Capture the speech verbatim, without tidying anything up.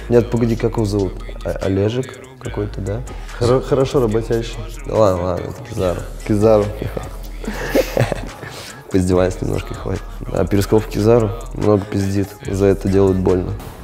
Нет, погоди, как его зовут? А Олежек какой-то, да? Хоро хорошо работящий. Ладно, ладно, это Кизару. Кизару. Поиздеваюсь немножко, хватит. А перископ Кизару много пиздит, за это делают больно.